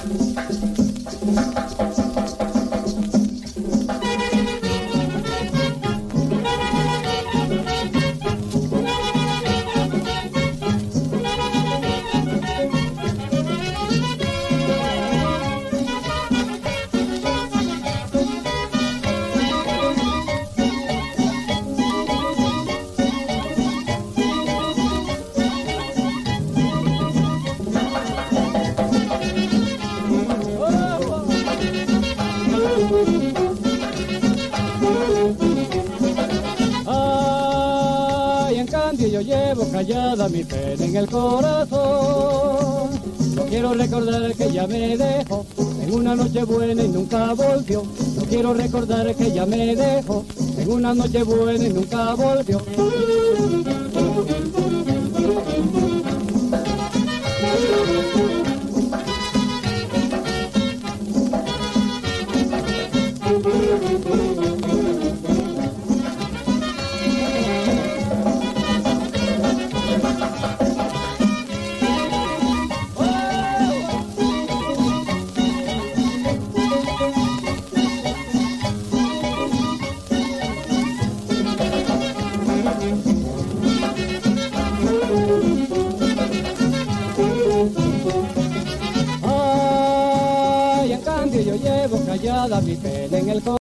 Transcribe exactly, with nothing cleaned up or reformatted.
Ay, en cambio yo llevo callada mi pena en el corazón. No quiero recordar que ella me dejó en una noche buena y nunca volvió. No quiero recordar que ella me dejó en una noche buena y nunca volvió. Ay, en cambio yo llevo callada mi pena en el corazón.